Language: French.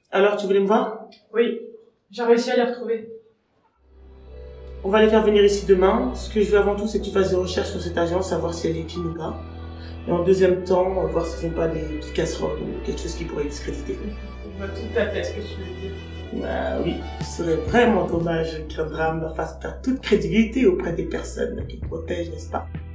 Alors, tu voulais me voir? Oui, j'ai réussi à les retrouver. On va les faire venir ici demain. Ce que je veux avant tout, c'est que tu fasses des recherches sur cette agence, savoir si elle est clean ou pas. Et en deuxième temps, voir s'ils n'ont pas des petites casseroles ou quelque chose qui pourrait discréditer. Je vois tout à fait ce que tu veux dire. Bah oui, ce serait vraiment dommage qu'un drame fasse perdre toute crédibilité auprès des personnes qui te protègent, n'est-ce pas?